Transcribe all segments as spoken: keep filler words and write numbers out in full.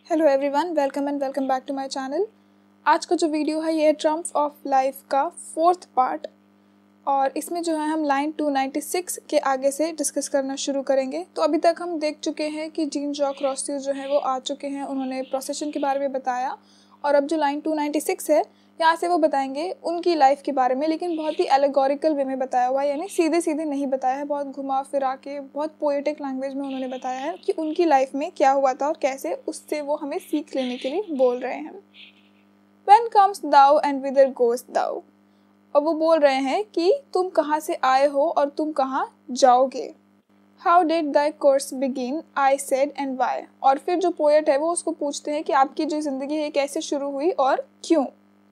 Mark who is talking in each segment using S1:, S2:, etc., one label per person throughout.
S1: Hello everyone, welcome and welcome back to my channel. आज का जो वीडियो है ये है ट्रम्प ऑफ लाइफ का फोर्थ पार्ट और इसमें जो है हम लाइन टू नाइन्टी सिक्स के आगे से डिस्कस करना शुरू करेंगे। तो अभी तक हम देख चुके हैं कि जीन जॉक रॉस्टियो जो है वो आ चुके हैं, उन्होंने प्रोसेशन के बारे में बताया और अब जो लाइन टू नाइन्टी सिक्स है यहाँ से वो बताएंगे उनकी लाइफ के बारे में, लेकिन बहुत ही एलेगोरिकल वे में बताया हुआ है, यानी सीधे सीधे नहीं बताया है, बहुत घुमा फिरा के बहुत पोएटिक लैंग्वेज में उन्होंने बताया है कि उनकी लाइफ में क्या हुआ था और कैसे उससे वो हमें सीख लेने के लिए बोल रहे हैं। When comes thou and whither goest thou? और वो बोल रहे हैं कि तुम कहाँ से आए हो और तुम कहाँ जाओगे। How did thy course begin? I said and why? और फिर जो पोएट है वो उसको पूछते हैं कि आपकी जो ज़िंदगी है कैसे शुरू हुई और क्यों।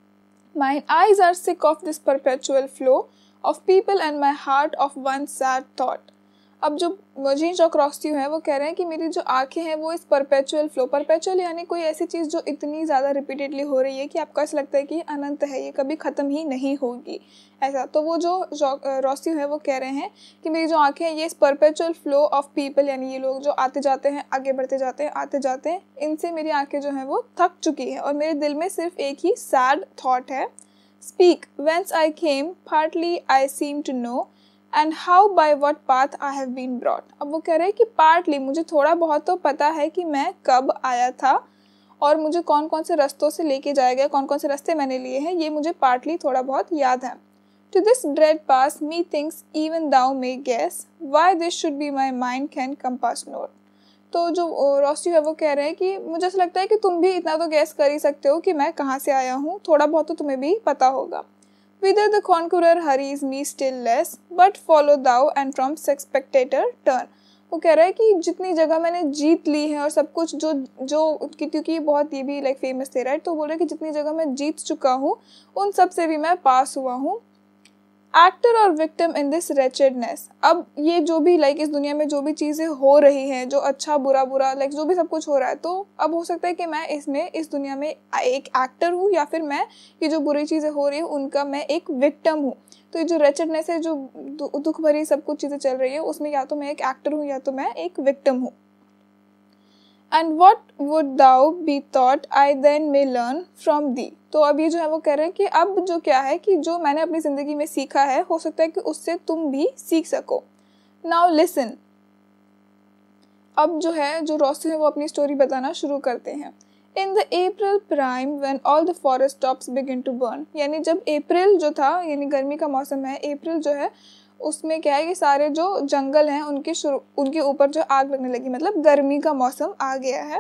S1: My eyes are sick of this perpetual flow of people and my heart of one sad thought. अब जो जीन जॉक रॉस्टियो है वो कह रहे हैं कि मेरी जो आंखें हैं वो इस परपेचुअल फ्लो, परपेचुअल यानी कोई ऐसी चीज़ जो इतनी ज़्यादा रिपीटेडली हो रही है कि आपको ऐसा लगता है कि अनंत है, ये कभी ख़त्म ही नहीं होगी ऐसा। तो वो जो रॉस्टियो है वो कह रहे हैं कि मेरी जो आंखें हैं ये इस परपेचुअल फ्लो ऑफ पीपल, यानी ये लोग जो आते जाते हैं, आगे बढ़ते जाते हैं, आते जाते हैं, इनसे मेरी आंखें जो हैं वो थक चुकी हैं और मेरे दिल में सिर्फ एक ही सैड थॉट है। Speak, whence I came, partly I seem to know, and how by what path I have been brought. अब वो कह रहे हैं कि partly मुझे थोड़ा बहुत तो पता है कि मैं कब आया था और मुझे कौन कौन से रास्तों से लेके जाया गया, कौन कौन से रास्ते मैंने लिए हैं, ये मुझे partly थोड़ा बहुत याद है। To this dread pass me thinks even thou may guess, why this should be my mind can compass not. तो जो रॉस्टियो है वो कह रहे हैं कि मुझे ऐसा लगता है कि तुम भी इतना तो गैस कर ही सकते हो कि मैं कहाँ से आया हूँ, थोड़ा बहुत तो तुम्हें भी पता होगा। Whither the conqueror hurries me still less, but follow thou and from spectator turn. वो कह रहा है कि जितनी जगह मैंने जीत ली है और सब कुछ जो जो क्योंकि बहुत ये भी लाइक फेमस थे राइट, तो बोल रहे हैं कि जितनी जगह मैं जीत चुका हूँ उन सब से भी मैं पास हुआ हूँ। एक्टर और विक्टिम इन दिस रेचेडनेस। अब ये जो भी लाइक इस दुनिया में जो भी चीज़ें हो रही हैं, जो अच्छा बुरा बुरा लाइक जो भी सब कुछ हो रहा है, तो अब हो सकता है कि मैं इसमें इस दुनिया में एक एक्टर हूँ या फिर मैं ये जो बुरी चीज़ें हो रही हैं उनका मैं एक विक्टिम हूँ। तो ये जो रेचेडनेस है, जो दुख भरी सब कुछ चीज़ें चल रही है, उसमें या तो मैं एक एक्टर हूँ या तो मैं एक विक्टिम हूँ। And what would thou be thought I then may learn from thee? तो अब ये जो है वो कह रहे हैं कि अब जो क्या है कि जो मैंने अपनी ज़िंदगी में सीखा है हो सकता है कि उससे तुम भी सीख सको। Now listen. अब जो है जो रॉस्टियो है वो अपनी स्टोरी बताना शुरू करते हैं। In the April prime when all the forest tops begin to burn, यानी जब अप्रैल जो था यानी गर्मी का मौसम है, अप्रैल जो है उसमें क्या है कि सारे जो जंगल हैं उनके शुरू उनके ऊपर जो आग लगने लगी, मतलब गर्मी का मौसम आ गया है।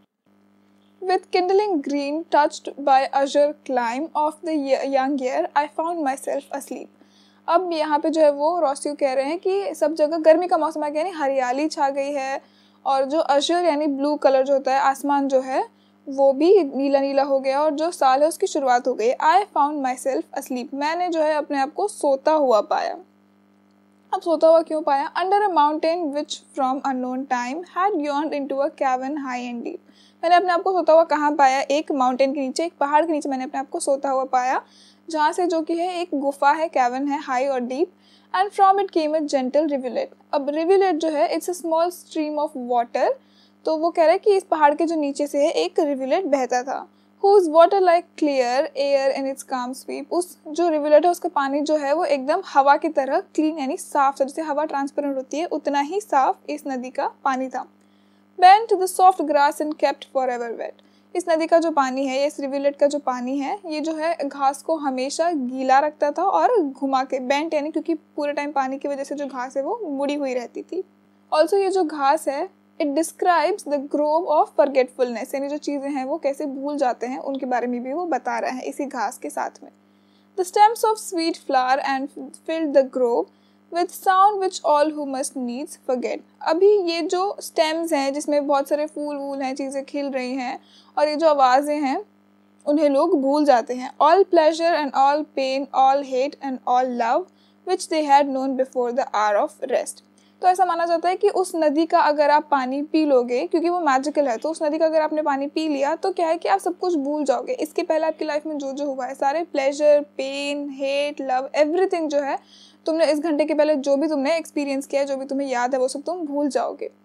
S1: With kindling green touched by azure climb of the young year, I found myself asleep. अब यहाँ पे जो है वो रॉस्टियो कह रहे हैं कि सब जगह गर्मी का मौसम आ गया, यानी हरियाली छा गई है और जो अजर यानी ब्लू कलर जो होता है, आसमान जो है वो भी नीला नीला हो गया और जो साल है उसकी शुरुआत हो गई। I found myself asleep. मैंने जो है अपने आप को सोता हुआ पाया। अब सोता हुआ क्यों पाया? Under a mountain which from unknown time had yawned into a cavern high and deep. मैंने अपने आप को सोता हुआ कहाँ पाया? एक माउंटेन के नीचे, एक पहाड़ के नीचे मैंने अपने आप को सोता हुआ पाया, जहाँ से जो कि है एक गुफा है, कैवन है, हाई और deep. And from it came a gentle rivulet. अब रिविलेट जो है it's a small stream of water. तो वो कह रहे हैं कि इस पहाड़ के जो नीचे से है एक रिविलेट बहता था। Whose water like clear air in its calm sweep. उस जो रिविलेट है उसका पानी जो है वो एकदम हवा की तरह क्लीन यानी साफ, जैसे हवा ट्रांसपेरेंट होती है उतना ही साफ इस नदी का पानी था। Bent to the soft grass and kept forever wet. इस नदी का जो पानी है, इस रिविलेट का जो पानी है, ये जो है घास को हमेशा गीला रखता था और घुमा के, बेंट यानी क्योंकि पूरे टाइम पानी की वजह से जो घास है वो मुड़ी हुई रहती थी। ऑल्सो ये जो घास है it describes the grove of forgetfulness, यानी जो चीज़ें हैं वो कैसे भूल जाते हैं उनके बारे में भी वो बता रहा है इसी घास के साथ में। The stems of sweet flower and filled the grove with sound which all who must needs forget. अभी ये जो स्टेम्स हैं जिसमें बहुत सारे फूल वूल हैं, चीज़ें खिल रही हैं और ये जो आवाज़ें हैं उन्हें लोग भूल जाते हैं। All pleasure and all pain, all hate and all love which they had known before the hour of rest. तो ऐसा माना जाता है कि उस नदी का अगर आप पानी पी लोगे, क्योंकि वो मैजिकल है, तो उस नदी का अगर आपने पानी पी लिया तो क्या है कि आप सब कुछ भूल जाओगे। इसके पहले आपकी लाइफ में जो जो हुआ है, सारे pleasure, pain, hate, love, everything जो है तुमने इस घंटे के पहले जो भी तुमने एक्सपीरियंस किया है, जो भी तुम्हें याद है, वो सब तुम भूल जाओगे।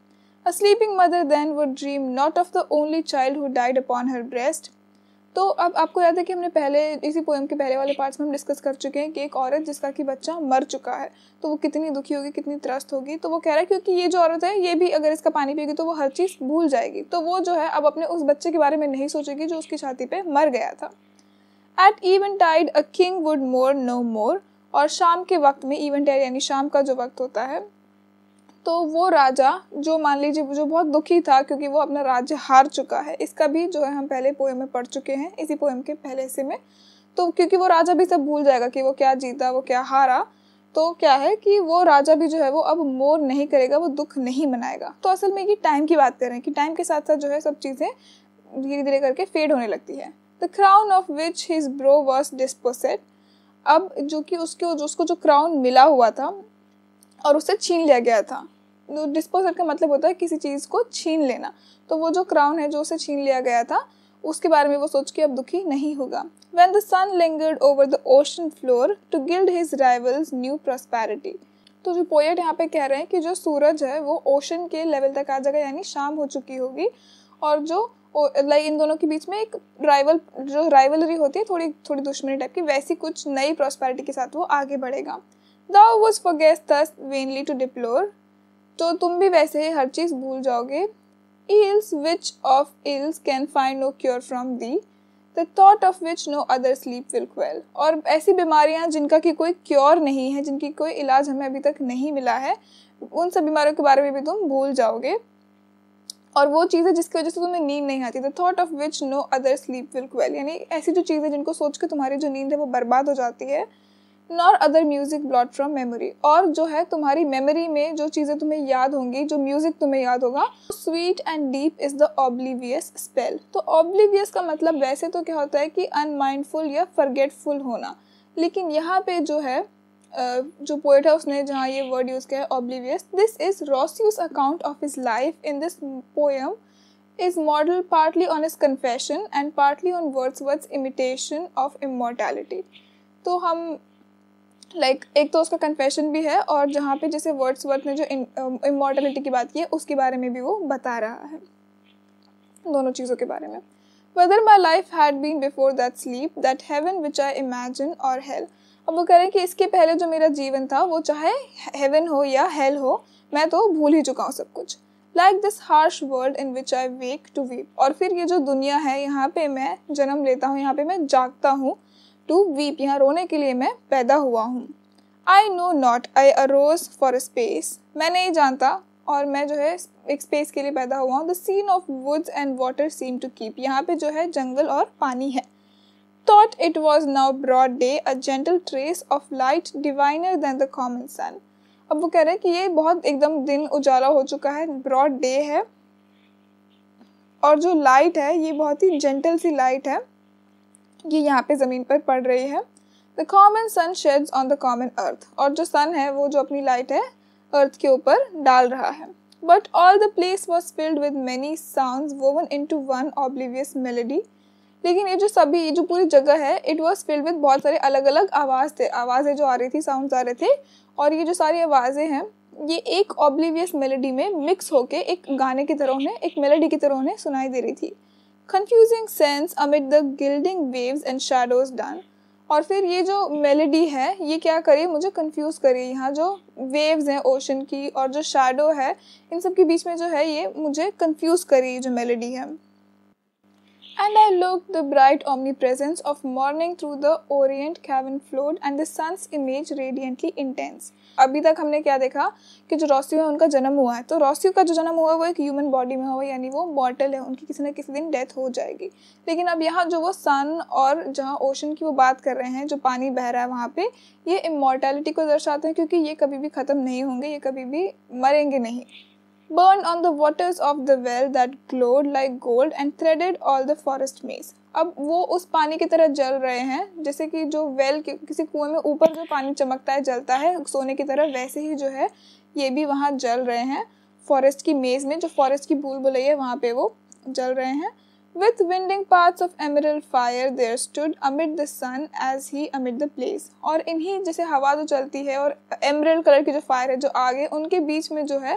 S1: A sleeping mother then would dream not of the only child who died upon her breast. तो अब आपको याद है कि हमने पहले इसी पोएम के पहले वाले पार्ट्स में हम डिस्कस कर चुके हैं कि एक औरत जिसका कि बच्चा मर चुका है तो वो कितनी दुखी होगी, कितनी त्रस्त होगी। तो वो कह रहा है क्योंकि ये जो औरत है ये भी अगर इसका पानी पिएगी तो वो हर चीज़ भूल जाएगी। तो वो जो है अब अपने उस बच्चे के बारे में नहीं सोचेगी जो उसकी छाती पे मर गया था। At eventide a king would mourn no more. और शाम के वक्त में, इवेंटाइड यानी शाम का जो वक्त होता है, तो वो राजा जो मान लीजिए जो बहुत दुखी था क्योंकि वो अपना राज्य हार चुका है, इसका भी जो है हम पहले पोएम में पढ़ चुके हैं, इसी पोएम के पहले हिस्से में। तो क्योंकि वो राजा भी सब भूल जाएगा कि वो क्या जीता, वो क्या हारा, तो क्या है कि वो राजा भी जो है वो अब मोर नहीं करेगा, वो दुख नहीं मनाएगा। तो असल में ये टाइम की बात कर रहे हैं कि टाइम के साथ साथ जो है सब चीज़ें धीरे धीरे करके फेड होने लगती है। The crown of which his brow was dispossessed. अब जो कि उसके जो उसको जो क्राउन मिला हुआ था और उसे छीन लिया गया था। डिस्पोसेड का मतलब होता है किसी चीज़ को छीन लेना। तो वो जो क्राउन है जो उसे छीन लिया गया था उसके बारे में वो सोच के अब दुखी नहीं होगा। When the sun lingered over the ocean floor to gild his rivals new prosperity। तो जो पोएट यहाँ पे कह रहे हैं कि जो सूरज है वो ओशन के लेवल तक आ जाएगा, यानी शाम हो चुकी होगी, और जो लाइक इन दोनों के बीच में एक राइवल जो राइवलरी होती है, थोड़ी थोड़ी दुश्मनी टाइप की, वैसी कुछ नई प्रॉस्पेरिटी के साथ वो आगे बढ़ेगा। Thou wouldst forget thus vainly to deplore। तो तुम भी वैसे ही हर चीज़ भूल जाओगे। Ills which of ills can find no cure from thee, the thought of which no other sleep will quell। और ऐसी बीमारियां जिनका कि कोई क्योर नहीं है, जिनकी कोई इलाज हमें अभी तक नहीं मिला है, उन सब बीमारियों के बारे में भी तुम भूल जाओगे। और वो चीज़ें जिसकी वजह से तुम्हें नींद नहीं आती, the thought of which no other sleep will quell, यानी ऐसी जो चीज़ें जिनको सोच के तुम्हारी जो नींद है वो बर्बाद हो जाती है। Nor other music blot from memory, और जो है तुम्हारी मेमोरी में जो चीज़ें तुम्हें याद होंगी, जो म्यूजिक तुम्हें याद होगा, sweet and deep is the oblivious spell. तो ऑब्लिवियस का मतलब वैसे तो क्या होता है कि अनमाइंडफुल या फॉरगेटफुल होना, लेकिन यहाँ पे जो है जो पोएट है उसने जहाँ ये वर्ड यूज़ किया है oblivious, this is Rousseau's account of his life in this poem is modeled partly on his confession and partly on Wordsworth's imitation of immortality। तो हम लाइक like, एक तो उसका कन्फेशन भी है, और जहाँ पे जैसे वर्ड्सवर्थ ने जो इमॉर्टलिटी की बात की है उसके बारे में भी वो बता रहा है, दोनों चीज़ों के बारे में। Whether my life had been before that sleep, that heaven which I imagine or hell। अब वो कह रहे हैं कि इसके पहले जो मेरा जीवन था वो चाहे हेवन हो या हेल हो, मैं तो भूल ही चुका हूँ सब कुछ। Like this harsh world in which I wake to weep। और फिर ये जो दुनिया है यहाँ पे मैं जन्म लेता हूँ, यहाँ पे मैं जागता हूँ, to weep यहाँ रोने के लिए मैं पैदा हुआ हूँ। I know not I arose for a space, मैं नहीं जानता और मैं जो है एक स्पेस के लिए पैदा हुआ हूँ। The scene of woods and water seem to keep, यहाँ पे जो है जंगल और पानी है। Thought it was now broad day, a gentle trace of light diviner than the common sun। अब वो कह रहे हैं कि ये बहुत एकदम दिन उजाला हो चुका है, ब्रॉड डे है, और जो लाइट है ये बहुत ही जेंटल सी लाइट है, ये यहाँ पे ज़मीन पर पड़ रही है। The common sun sheds on the common earth, और जो सन है वो जो अपनी लाइट है अर्थ के ऊपर डाल रहा है। But all the place was filled with many sounds woven into one oblivious melody. लेकिन ये जो सभी जो पूरी जगह है, इट वॉज फिल्ड विद बहुत सारे अलग अलग आवाज़ थे, आवाज़ें जो आ रही थी, साउंड्स आ रहे थे, और ये जो सारी आवाज़ें हैं ये एक ऑब्लिवियस मेलोडी में मिक्स होके एक गाने की तरह उन्हें, एक मेलोडी की तरह उन्हें सुनाई दे रही थी। Confusing sense amid the gliding waves and shadows dun. और फिर ये जो मेलोडी है ये क्या करी, मुझे कंफ्यूज करी। यहाँ जो वेव्स हैं ओशन की और जो शैडो है, इन सब के बीच में जो है ये मुझे कंफ्यूज करी जो मेलोडी है। And I looked the bright omnipresence of morning through the orient cavern flowed and the sun's image radiantly intense। अभी तक हमने क्या देखा कि जो रोसियो है उनका जन्म हुआ है, तो रोसियो का जो जन्म हुआ है वो एक ह्यूमन बॉडी में हुआ, यानी वो मॉर्टल है, उनकी किसी न किसी दिन डेथ हो जाएगी। लेकिन अब यहाँ जो वो सन और जहाँ ओशन की वो बात कर रहे हैं, जो पानी बह रहा है वहाँ पे, ये इमॉर्टैलिटी को दर्शाते हैं, क्योंकि ये कभी भी ख़त्म नहीं होंगे, ये कभी भी मरेंगे नहीं। Burned on the waters of the well that glowed like gold and threaded all the forest maze। अब वो उस पानी की तरह जल रहे हैं जैसे कि जो वेल के किसी कुएं में ऊपर जो पानी चमकता है, जलता है सोने की तरह, वैसे ही जो है ये भी वहाँ जल रहे हैं फॉरेस्ट की मेज में, जो फॉरेस्ट की भूल भुलैया है वहाँ पे वो जल रहे हैं। With winding paths of emerald fire there stood amid the sun as he amid the blaze। और इन्हीं जैसे हवा जो चलती है और एमरल्ड कलर की जो फायर है जो आगे, उनके बीच में जो है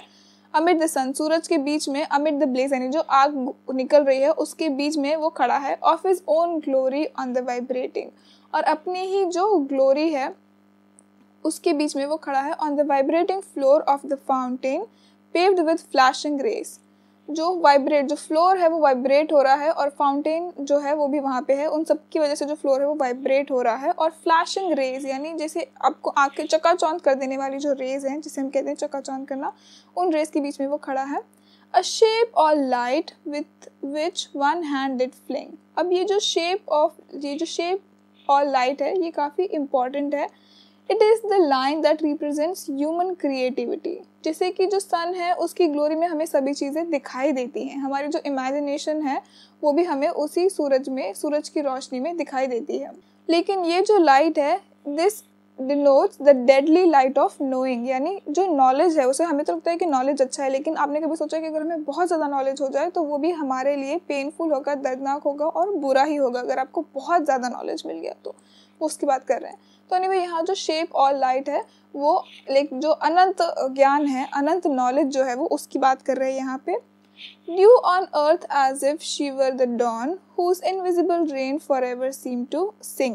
S1: अमिड द सन, सूरज के बीच में, अमिड द ब्लेज यानी जो आग निकल रही है उसके बीच में वो खड़ा है, of his own glory on the vibrating, और अपनी ही जो ग्लोरी है उसके बीच में वो खड़ा है, on the vibrating floor of the fountain paved with flashing rays, जो वाइब्रेट, जो फ्लोर है वो वाइब्रेट हो रहा है और फाउंटेन जो है वो भी वहाँ पे है, उन सब की वजह से जो फ्लोर है वो वाइब्रेट हो रहा है, और फ्लैशिंग रेज यानी जैसे आपको आँख के चकाचौंध कर देने वाली जो रेज हैं जिसे हम कहते हैं चकाचौंध करना, उन रेज के बीच में वो खड़ा है। A shape all light with which one hand did fling. अब ये जो शेप ऑफ ये जो शेप और लाइट है ये काफ़ी इम्पॉर्टेंट है। It is the line that represents human creativity. जैसे कि जो सन है उसकी ग्लोरी में हमें सभी चीज़ें दिखाई देती हैं, हमारी जो इमेजिनेशन है वो भी हमें उसी सूरज में, सूरज की रोशनी में दिखाई देती है। लेकिन ये जो लाइट है, this denotes the deadly light of knowing, यानी जो नॉलेज है उसे, हमें तो लगता है कि नॉलेज अच्छा है, लेकिन आपने कभी सोचा कि अगर हमें बहुत ज़्यादा नॉलेज हो जाए तो वो भी हमारे लिए पेनफुल होगा, दर्दनाक होगा और बुरा ही होगा। अगर आपको बहुत ज़्यादा नॉलेज मिल गया तो उसकी बात कर रहे हैं। तो नहीं भाई, यहाँ जो शेप और लाइट है वो लाइक जो अनंत ज्ञान है, अनंत नॉलेज जो है वो उसकी बात कर रहे हैं यहाँ पे। Dew on earth as if she were the dawn whose invisible rain for ever seem to sing.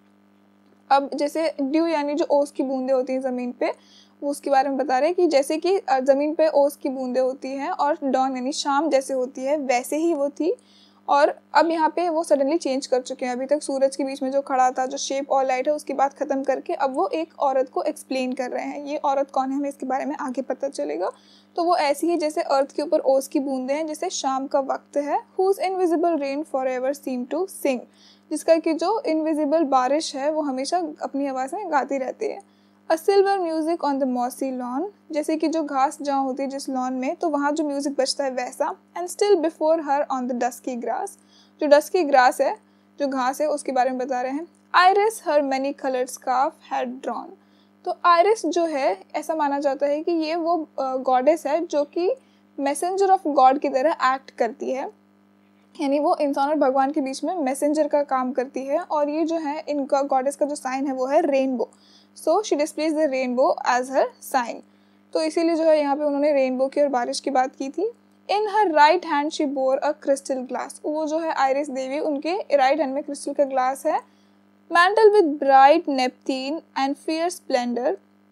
S1: अब जैसे ड्यू यानी जो ओस की बूंदें होती हैं ज़मीन पे, वो उसके बारे में बता रहे हैं कि जैसे कि ज़मीन पे ओस की बूंदें होती हैं और डॉन यानी शाम जैसे होती है वैसे ही वो थी, और अब यहाँ पे वो सडनली चेंज कर चुके हैं। अभी तक सूरज के बीच में जो खड़ा था, जो शेप और लाइट है उसकी बात ख़त्म करके अब वो एक औरत को एक्सप्लेन कर रहे हैं। ये औरत कौन है हमें इसके बारे में आगे पता चलेगा। तो वो ऐसी ही जैसे अर्थ के ऊपर ओस की बूंदें हैं, जैसे शाम का वक्त है, whose invisible rain for ever seem to sing, जिसका कि जो इनविजिबल बारिश है वो हमेशा अपनी आवाज़ में गाती रहती है। A silver music on the mossy lawn, जैसे कि जो घास जहाँ होती है जिस लॉन में, तो वहाँ जो म्यूजिक बजता है वैसा। And still before her on the dusky grass, जो डस्की ग्रास है, जो घास है उसके बारे में बता रहे हैं। Iris her many coloured scarf had drawn, तो आयरिस जो है ऐसा माना जाता है कि ये वो गॉडेस है जो कि मैसेंजर ऑफ गॉड की तरह एक्ट करती है, यानी वो इंसान और भगवान के बीच में मैसेंजर का काम करती है। और ये जो है इनका गॉडेस का जो साइन है वो है rainbow, so she displays the rainbow as her sign. तो इसीलिए जो है यहाँ पे उन्होंने रेनबो की और बारिश की बात की थी। In her right hand she bore a crystal glass, वो जो है आयरिस देवी, उनके राइट हैंड में क्रिस्टल का ग्लास है। Mantle with bright nepenthe and fierce splendour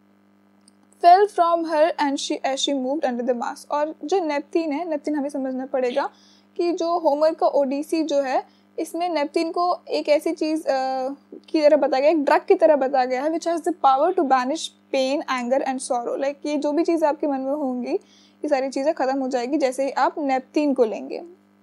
S1: fell from her and she as she moved under the mass. और जो नेपथीन है, नेपथीन हमें समझना पड़ेगा कि जो होमर का ओडिसी जो है, इसमें नेपथीन को एक ऐसी चीज़ की तरह बताया गया, एक ड्रग की तरह बताया गया है, which has the power to banish pain, anger and sorrow. Like ये जो भी चीज़ें आपके मन में होंगी ये सारी चीज़ें ख़त्म हो जाएगी जैसे ही आप नेपथीन को लेंगे।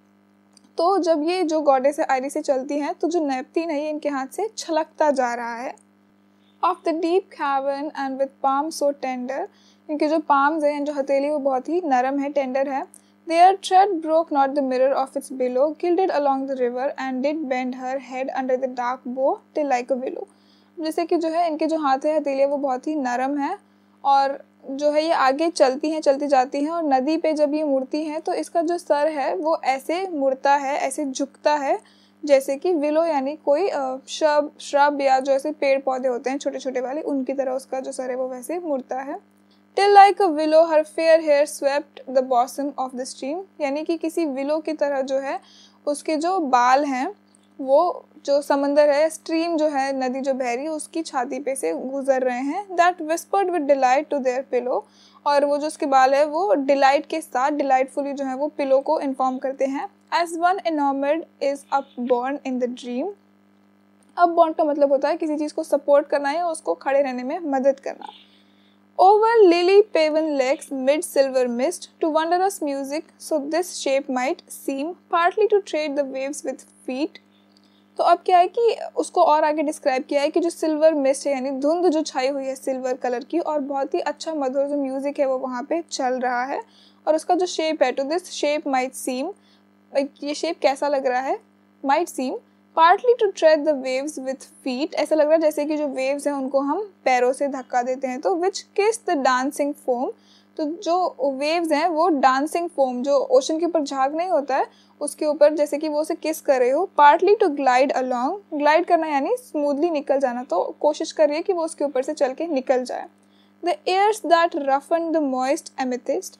S1: तो जब ये जो गॉडेस है आयरिस से चलती हैं तो जो नेपथीन है ये इनके हाथ से छलकता जा रहा है। Of the deep cavern and with palm so tender, इनके जो पाम्स हैं, जो हथेली, वो बहुत ही नरम है, टेंडर है। Their tread broke not the mirror of its billow, gilded along the river, and did bend her head under the dark bow till like a willow। जैसे कि जो है इनके जो हाथ है, हथेलियाँ, वो बहुत ही नरम है और जो है ये आगे चलती हैं, चलती जाती हैं, और नदी पे जब ये मुड़ती हैं तो इसका जो सर है वो ऐसे मुड़ता है, ऐसे झुकता है जैसे कि विलो यानी कोई श्रब श्रब या जो ऐसे पेड़ पौधे होते हैं छोटे छोटे वाले, उनकी तरह उसका जो सर है वो वैसे मुड़ता है। Till like a willow her fair hair swept the bosom of the stream, यानी कि किसी विलो की तरह जो है उसके जो बाल हैं वो जो समंदर है, स्ट्रीम जो है, नदी जो बह रही है उसकी छाती पे से गुजर रहे हैं। That whispered with delight to their pillow, और वो जो उसके बाल है वो डिलाइट के साथ, डिलाइटफुली जो है वो पिलो को इन्फॉर्म करते हैं। As one enamored is upborne in the dream, upborne का मतलब होता है किसी चीज़ को सपोर्ट करना या उसको खड़े रहने में मदद करना। Over lily paven lakes mid silver mist to wondrous music, so this shape might seem partly to trade the waves with feet। तो अब क्या है कि उसको और आगे डिस्क्राइब किया है कि जो सिल्वर मिस्ट है यानी धुंध जो छाई हुई है सिल्वर कलर की, और बहुत ही अच्छा मधुर जो म्यूजिक है वो वहाँ पे चल रहा है, और उसका जो शेप है, to this shape might seem, ये शेप कैसा लग रहा है, might seem partly to tread the waves with feet, ऐसा लग रहा है जैसे कि जो वेव्स हैं उनको हम पैरों से धक्का देते हैं। तो विच किस द डांसिंग फोम, तो जो वेव्स हैं वो डांसिंग फोम, जो ओशन के ऊपर झाग नहीं होता है उसके ऊपर जैसे कि वो उसे किस कर रहे हो। Partly to glide along, glide करना यानी स्मूथली निकल जाना, तो कोशिश कर रही है कि वो उसके ऊपर से चल के निकल जाए। The airs that roughen the moist amethyst,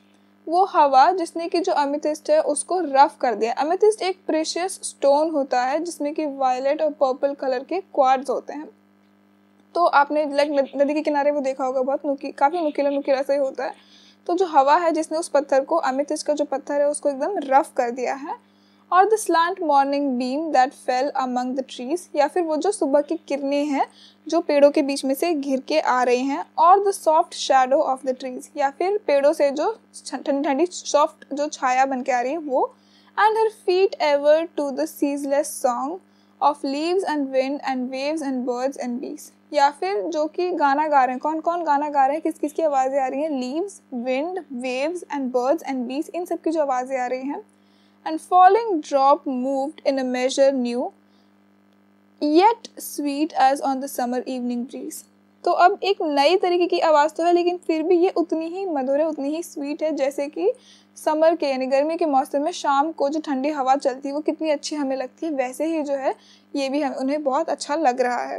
S1: वो हवा जिसने कि जो अमेथिस्ट है उसको रफ कर दिया। अमेथिस्ट एक प्रेशियस स्टोन होता है जिसमें कि वायलेट और पर्पल कलर के क्वार्ट्ज होते हैं। तो आपने लाइक नदी के किनारे वो देखा होगा, बहुत नुकी काफ़ी नुकीला नुकीला से ही होता है। तो जो हवा है जिसने उस पत्थर को, अमेथिस्ट का जो पत्थर है उसको एकदम रफ कर दिया है। और the slant morning beam that fell among the trees, या फिर वो जो सुबह की किरणें हैं जो पेड़ों के बीच में से घिर के आ रही हैं। और the soft shadow of the trees, या फिर पेड़ों से जो ठंडी ठंडी सॉफ्ट जो छाया बन के आ रही है वो। And her feet ever to the ceaseless song of leaves and wind and waves and birds and bees, या फिर जो कि गाना गा रहे हैं। कौन कौन गाना गा रहे हैं, किस किस की आवाज़ें आ रही हैं? Leaves, wind, waves and birds and bees, इन सब की जो आवाज़ें आ रही हैं। And falling drop moved in a measure new, yet sweet as on the summer evening breeze. तो अब एक नई तरीके की आवाज़ तो है लेकिन फिर भी ये उतनी ही मधुर है, उतनी ही स्वीट है जैसे कि समर के यानी गर्मी के मौसम में शाम को जो ठंडी हवा चलती है वो कितनी अच्छी हमें लगती है, वैसे ही जो है ये भी हमें उन्हें बहुत अच्छा लग रहा है।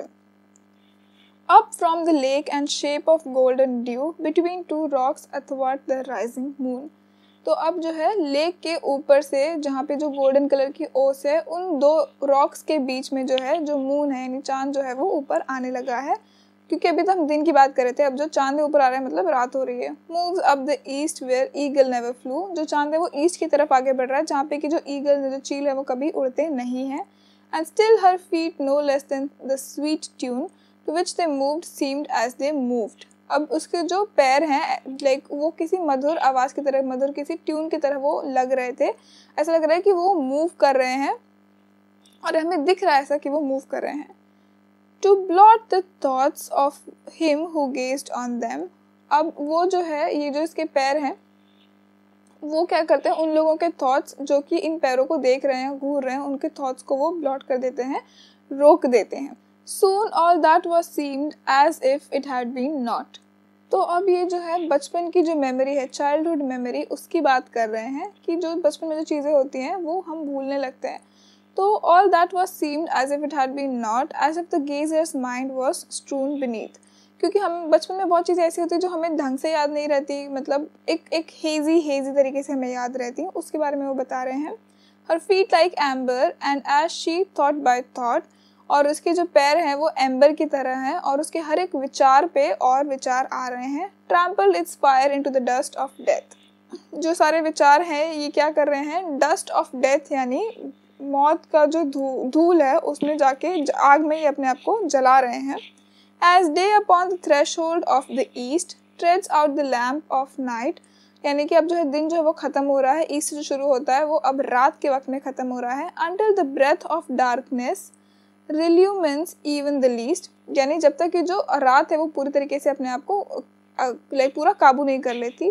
S1: Up from the lake and shape of golden dew between two rocks athwart the rising moon. तो अब जो है लेक के ऊपर से जहाँ पे जो गोल्डन कलर की ओस है उन दो रॉक्स के बीच में जो है जो मून है यानी चांद जो है वो ऊपर आने लगा है, क्योंकि अभी तो हम दिन की बात कर रहे थे, अब जो चांद ऊपर आ रहा है मतलब रात हो रही है। Moves up the east where eagle never flew, जो चांद है वो ईस्ट की तरफ आगे बढ़ रहा है जहाँ पे कि जो ईगल जो चील है वो कभी उड़ते नहीं हैं। And still her feet no less than the sweet tune to which they moved seemed as they moved. अब उसके जो पैर हैं लाइक वो किसी मधुर आवाज़ की तरह, मधुर किसी ट्यून की तरह वो लग रहे थे, ऐसा लग रहा है कि वो मूव कर रहे हैं और हमें दिख रहा है ऐसा कि वो मूव कर रहे हैं। To blot the thoughts of him who gazed on them, अब वो जो है ये जो इसके पैर हैं वो क्या करते हैं, उन लोगों के थॉट्स जो कि इन पैरों को देख रहे हैं, घूर रहे हैं, उनके थॉट्स को वो ब्लॉट कर देते हैं, रोक देते हैं। Soon all that was seemed as if it had been not. तो अब ये जो है बचपन की जो मेमोरी है, चाइल्डहुड मेमोरी, उसकी बात कर रहे हैं कि जो बचपन में जो चीज़ें होती हैं वो हम भूलने लगते हैं। तो all that was seemed as if it had been not, as if the gazer's mind was strewn beneath. क्योंकि हम बचपन में बहुत चीज़ें ऐसी होती है जो हमें ढंग से याद नहीं रहती, मतलब एक एक हेजी हेजी तरीके से हमें याद रहती हैं, उसके बारे में वो बता रहे हैं। Her feet like amber and as she thought by thought, और उसके जो पैर हैं वो एम्बर की तरह हैं और उसके हर एक विचार पे और विचार आ रहे हैं। Trampled its fire into the dust of death, जो सारे विचार हैं ये क्या कर रहे हैं, डस्ट ऑफ डेथ यानी मौत का जो धू, धूल है उसमें जाके आग में ही अपने आप को जला रहे हैं। As day upon the threshold of the east treads out the lamp of night, यानी कि अब जो है दिन जो है वो ख़त्म हो रहा है, ईस्ट जो शुरू होता है वो अब रात के वक्त में ख़त्म हो रहा है। Until the breath of darkness relumes even the least, यानी जब तक कि जो रात है वो पूरी तरीके से अपने आप को लाइक पूरा काबू नहीं कर लेती।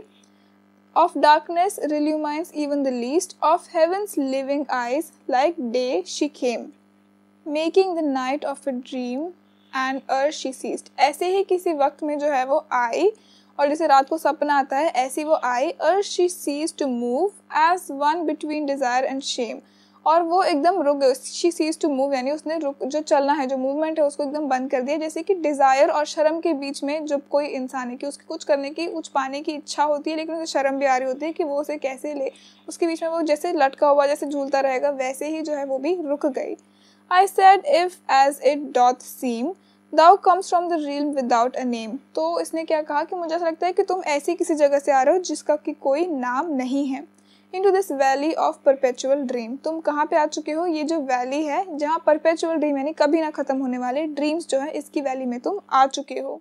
S1: Of darkness relumes even the least of heaven's living eyes like day she came making the night of a dream and earth she ceased, ऐसे ही किसी वक्त में जो है वो आई और जैसे रात को सपना आता है ऐसी वो आई। Earth she ceased to move as one between desire and shame, और वो एकदम रुक गई। शी सीज टू मूव यानी उसने रुक जो चलना है जो मूवमेंट है उसको एकदम बंद कर दिया। जैसे कि डिज़ायर और शर्म के बीच में जब कोई इंसान है कि उसकी कुछ करने की, कुछ पाने की इच्छा होती है लेकिन उसे शर्म भी आ रही होती है कि वो उसे कैसे ले, उसके बीच में वो जैसे लटका हुआ जैसे झूलता रहेगा वैसे ही जो है वो भी रुक गई। I said if as it doth seem thou comes from the realm without a name, तो इसने क्या कहा कि मुझे ऐसा लगता है कि तुम ऐसी किसी जगह से आ रहे हो जिसका कि कोई नाम नहीं है। Into this valley of perpetual dream, तुम कहाँ पे आ चुके हो, ये जो वैली है जहाँ perpetual dream यानी कभी ना ख़त्म होने वाले ड्रीम्स जो है इसकी वैली में तुम आ चुके हो।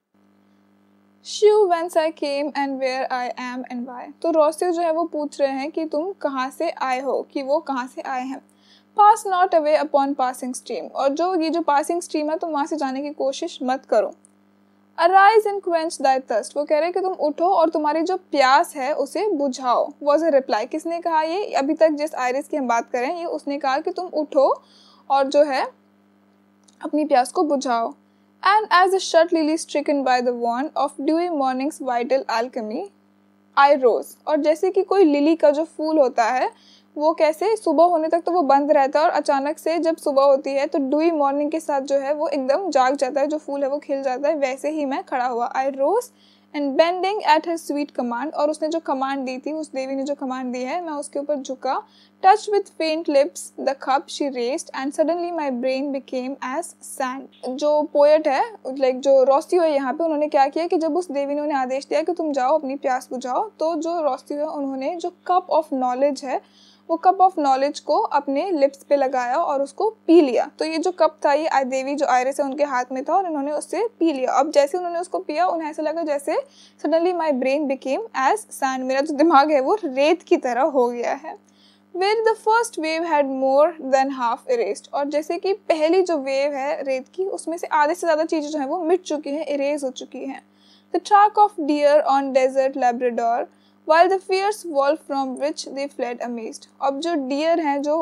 S1: Shew whence I came and where I am and why, तो रोस्टिव जो है वो पूछ रहे हैं कि तुम कहाँ से आए हो, कि वो कहाँ से आए हैं। Pass not away upon passing stream, और जो ये जो passing stream है तुम वहाँ से जाने की कोशिश मत करो। Arise and quench thy thirst, वो कह रहे हैं कि तुम उठो और तुम्हारी जो प्यास है उसे बुझाओ। Was a reply, किसने कहा ये, अभी तक जिस आयरिस की हम बात करें ये उसने कहा कि तुम उठो और जो है अपनी प्यास को बुझाओ। And as a shut lily stricken by the wand of dewy morning's vital alchemy, I rose, और जैसे कि कोई लिली का जो फूल होता है वो कैसे सुबह होने तक तो वो बंद रहता है और अचानक से जब सुबह होती है तो डुई मॉर्निंग के साथ जो है वो एकदम जाग जाता है, जो फूल है वो खिल जाता है, वैसे ही मैं खड़ा हुआ। I rose and bending at her sweet command, और उसने जो कमांड दी थी, उस देवी ने जो कमांड दी है, मैं उसके ऊपर झुका. Touch with faint lips the cup she raised and suddenly my brain became as sand. जो पोएट है, लाइक जो रोस्तियो है यहाँ पे, उन्होंने क्या किया कि जब उस देवी ने उन्हें आदेश दिया कि तुम जाओ अपनी प्यास बुझाओ, तो जो रोस्तियो है उन्होंने जो कप ऑफ नॉलेज है, वो कप ऑफ नॉलेज को अपने लिप्स पे लगाया और उसको पी लिया. तो ये जो कप था, ये देवी जो आयरिस है उनके हाथ में था, और इन्होंने उससे पी लिया. अब जैसे उन्होंने उसको पिया, उन्हें ऐसा लगा जैसे suddenly my brain became as sand, मेरा जो दिमाग है वो रेत की तरह हो गया है. Where the first wave had more than half erased, और जैसे कि पहली जो वेव है रेत की, उसमें से आधे से ज़्यादा चीज़ें जो हैं वो मिट चुकी हैं, इरेज हो चुकी हैं. The track of deer on desert Labrador while the fierce wolf from which they fled amazed. अब जो डियर हैं, जो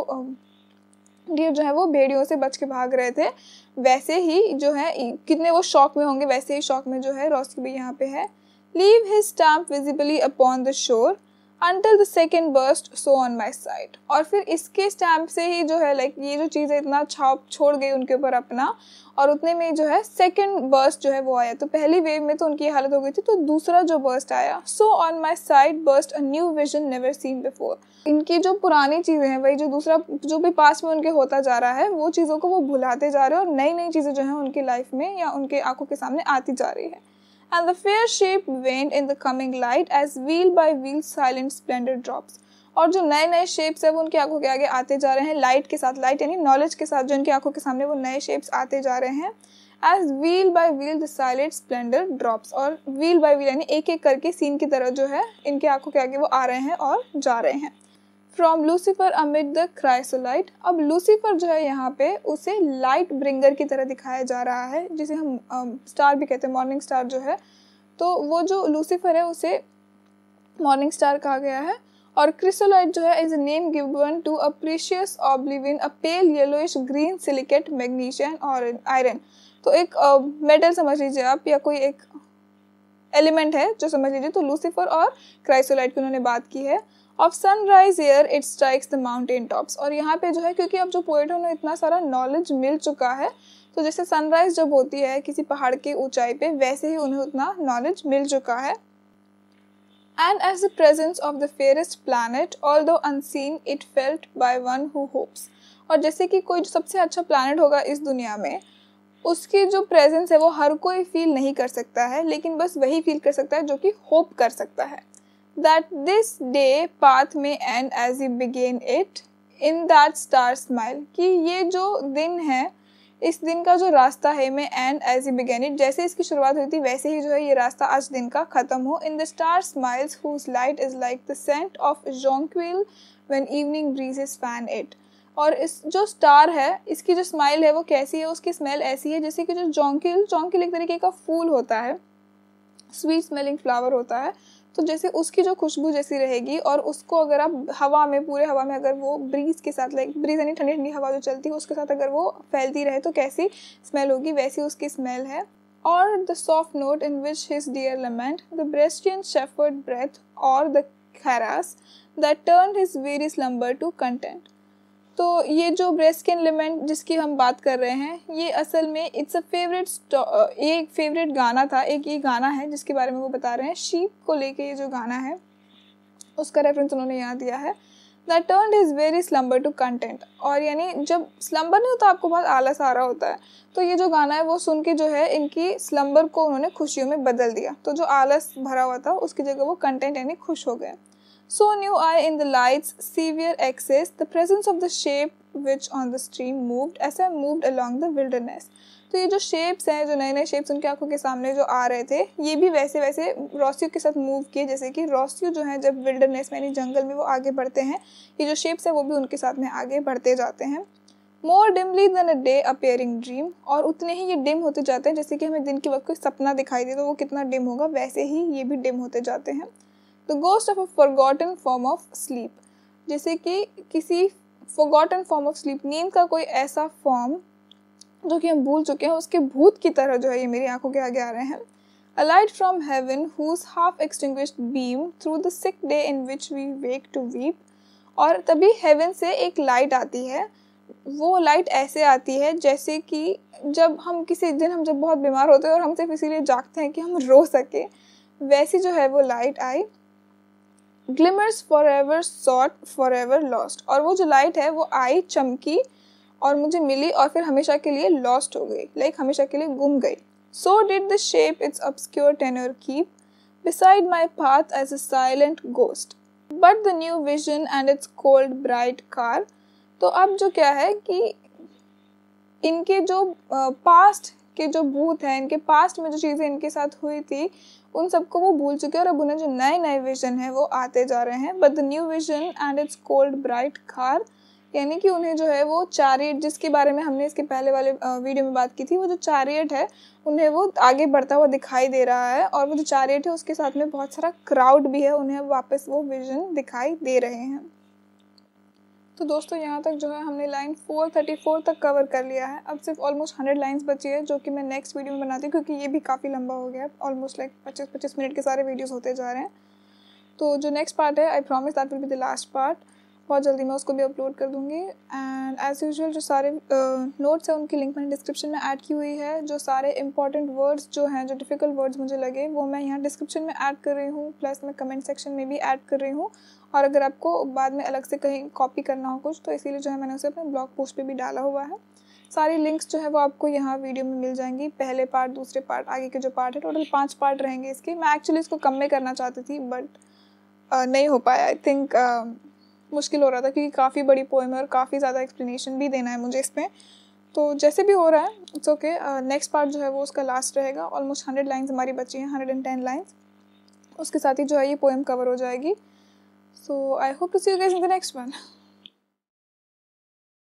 S1: डियर जो है वो भेड़ियों से बच के भाग रहे थे, वैसे ही जो है कितने वो शॉक में होंगे, वैसे ही शॉक में जो है रोस्की भी यहाँ पे है. Leave his stamp visibly upon the shore until the second burst so on my side. और फिर इसके स्टैम्प से ही जो है लाइक ये जो चीज़ है इतना छाप छोड़ गई उनके ऊपर अपना, और उतने में जो है सेकंड बर्स्ट जो है वो आया. तो पहली वेव में तो उनकी हालत हो गई थी, तो दूसरा जो बर्स्ट आया, so on my side burst a new vision never seen before. इनकी जो पुरानी चीज़ें हैं, वही जो दूसरा जो भी पास में उनके होता जा रहा है, वो चीज़ों को वो भुलाते जा रहे हैं, और नई नई चीज़ें जो हैं उनकी लाइफ में या उनके आंखों के सामने आती जा रही है. And the fair shape waned in the coming light as wheel by wheel silent splendor drops. और जो नए नए शेप्स है वो उनकी आंखों के आगे आते जा रहे हैं, लाइट के साथ, लाइट यानी नॉलेज के साथ, जो इनकी आंखों के सामने वो नए शेप्स आते जा रहे हैं. As wheel by wheel the silent splendor drops, और wheel by wheel यानी एक एक करके सीन की तरह जो है इनकी आंखों के आगे वो आ रहे हैं और जा रहे हैं. From Lucifer amid the chrysolite. अब लूसीफर जो है यहाँ पे उसे लाइट ब्रिंगर की तरह दिखाया जा रहा है, जिसे हम स्टार भी कहते हैं, मॉर्निंग स्टार जो है. तो वो जो लूसीफर है उसे मॉर्निंग स्टार कहा गया है. और क्रिसोलाइट जो है is a name given to a precious oblivion, a pale yellowish green silicate magnesium और आयरन. तो एक मेटल uh, समझ लीजिए आप, या कोई एक एलिमेंट है जो समझ लीजिए. तो लूसीफर और क्राइसोलाइट की उन्होंने बात की है. Of sunrise ere it strikes the mountain tops. और यहाँ पे जो है, क्योंकि अब जो पोएट है उन्हें इतना सारा नॉलेज मिल चुका है, तो जैसे सनराइज जब होती है किसी पहाड़ की ऊंचाई पे, वैसे ही उन्हें उतना नॉलेज मिल चुका है. And as the presence of the fairest planet although unseen it felt by one who hopes. और जैसे कि कोई जो सबसे अच्छा प्लैनेट होगा इस दुनिया में, उसकी जो प्रेजेंस है वो हर कोई फील नहीं कर सकता है, लेकिन बस वही फील कर सकता है जो कि होप कर सकता है. That this day path may end as you begin it in that star smile. कि ये जो दिन है, इस दिन का जो रास्ता है, में and as you begin it, जैसे इसकी शुरुआत हुई थी वैसे ही जो है ये रास्ता आज दिन का ख़त्म हो. In the star smiles whose light is like the scent of jonquil when evening breezes fan it. और इस जो स्टार है, इसकी जो स्माइल है वो कैसी है, उसकी स्मेल ऐसी है जैसे कि जो जोंकिल जोंकिल एक तरीके का फूल होता है, स्वीट स्मेलिंग फ्लावर होता है. तो जैसे उसकी जो खुशबू जैसी रहेगी, और उसको अगर आप हवा में, पूरे हवा में अगर वो ब्रीज के साथ, लाइक ब्रीज यानी ठंडी ठंडी हवा जो चलती है उसके साथ अगर वो फैलती रहे तो कैसी स्मेल होगी, वैसी उसकी स्मेल है. और the soft note in which his dear lament the Brescian shepherd breath और the caress that turn his very slumber to content. तो ये जो ब्रेस्किन लिमेंट जिसकी हम बात कर रहे हैं, ये असल में इट्स अ फेवरेट, एक फेवरेट गाना था, एक ये गाना है जिसके बारे में वो बता रहे हैं. शीप को लेके ये जो गाना है उसका रेफरेंस उन्होंने यहाँ दिया है. That turned his very slumber to content. और यानी जब स्लम्बर नहीं होता, आपको बहुत आलस आ रहा होता है, तो ये जो गाना है वो सुन के जो है इनकी स्लम्बर को उन्होंने खुशियों में बदल दिया. तो जो आलस भरा हुआ था उसकी जगह वो कंटेंट यानी खुश हो गए. So knew I in the light's severe excess the presence of the shape which on the stream moved as I moved along the wilderness. तो ये जो शेप्स हैं, जो नए नए शेप्स उनकी आंखों के सामने जो आ रहे थे, ये भी वैसे वैसे रोस्यू के साथ मूव किए, जैसे कि रोस्यू जो है जब विल्डरनेस में यानी जंगल में वो आगे बढ़ते हैं, ये जो शेप्स हैं वो भी उनके साथ में आगे बढ़ते जाते हैं. More dimly than a day appearing dream. और उतने ही ये डिम होते जाते हैं, जैसे कि हमें दिन के वक्त कोई सपना दिखाई दे तो वो कितना डिम होगा, वैसे ही ये भी डिम होते जाते हैं. The ghost of a forgotten form of sleep. जैसे कि किसी forgotten form of sleep, नींद का कोई ऐसा फॉर्म जो कि हम भूल चुके हैं, उसके भूत की तरह जो है ये मेरी आंखों के आगे आ रहे हैं. A light from heaven whose half extinguished beam through the sick day in which we wake to weep. और तभी हेवन से एक लाइट आती है. वो लाइट ऐसे आती है जैसे कि जब हम किसी दिन हम जब बहुत बीमार होते हैं और हम सिर्फ इसीलिए जागते हैं कि हम रो सके, वैसी जो है वो लाइट आई। Glimmers for ever sought for ever lost, और वो जो लाइट है वो आई, चमकी और मुझे मिली और फिर हमेशा के लिए लॉस्ट हो गई, लाइक हमेशा के लिए गुम गई। So did the shape its obscure tenure keep beside my path as a silent ghost, but the new vision and its cold bright car। तो अब जो क्या है कि इनके जो पास्ट के जो भूत हैं, इनके पास्ट में जो चीज़ें इनके साथ हुई थी उन सबको वो भूल चुके हैं और अब उन्हें जो नए नए विजन है वो आते जा रहे हैं। But the new vision and its cold bright car, यानी कि उन्हें जो है वो चैरियट, जिसके बारे में हमने इसके पहले वाले वीडियो में बात की थी, वो जो चैरियट है उन्हें वो आगे बढ़ता हुआ दिखाई दे रहा है और वो जो चैरियट है उसके साथ में बहुत सारा क्राउड भी है, उन्हें वापस वो विजन दिखाई दे रहे हैं। तो दोस्तों यहाँ तक जो है हमने लाइन फोर थर्टी फोर तक कवर कर लिया है। अब सिर्फ ऑलमोस्ट हंड्रेड लाइंस बची है जो कि मैं नेक्स्ट वीडियो में बनाती हूँ, क्योंकि ये भी काफ़ी लंबा हो गया है, ऑलमोस्ट लाइक पच्चीस पच्चीस मिनट के सारे वीडियोस होते जा रहे हैं। तो जो नेक्स्ट पार्ट है, I promise that will be the last part, बहुत जल्दी मैं उसको भी अपलोड कर दूँगी। एंड एज़ यूजुअल जो सारे नोट्स हैं उनकी लिंक मैंने डिस्क्रिप्शन में ऐड की हुई है। जो सारे इंपॉर्टेंट वर्ड्स जो हैं, जो डिफ़िकल्ट वर्ड्स मुझे लगे, वो मैं यहाँ डिस्क्रिप्शन में ऐड कर रही हूँ, प्लस मैं कमेंट सेक्शन में भी ऐड कर रही हूँ। और अगर आपको बाद में अलग से कहीं कॉपी करना हो कुछ, तो इसीलिए जो है मैंने उसे अपने ब्लॉग पोस्ट पे भी डाला हुआ है। सारी लिंक्स जो है वो आपको यहाँ वीडियो में मिल जाएंगी, पहले पार्ट, दूसरे पार्ट, आगे के जो पार्ट है। टोटल पाँच पार्ट रहेंगे इसके। मैं एक्चुअली इसको कम में करना चाहती थी बट uh, नहीं हो पाया। आई थिंक uh, मुश्किल हो रहा था क्योंकि काफ़ी बड़ी पोएम है और काफ़ी ज़्यादा एक्सप्लेनेशन भी देना है मुझे इसमें। तो जैसे भी हो रहा है इट्स ओके। नेक्स्ट पार्ट जो है वो उसका लास्ट रहेगा। ऑलमोस्ट हंड्रेड लाइन्स हमारी बची हैं, हंड्रेड एंड टेन लाइन्स, उसके साथ ही जो है ये पोएम कवर हो जाएगी। So I hope to see you guys in the next one.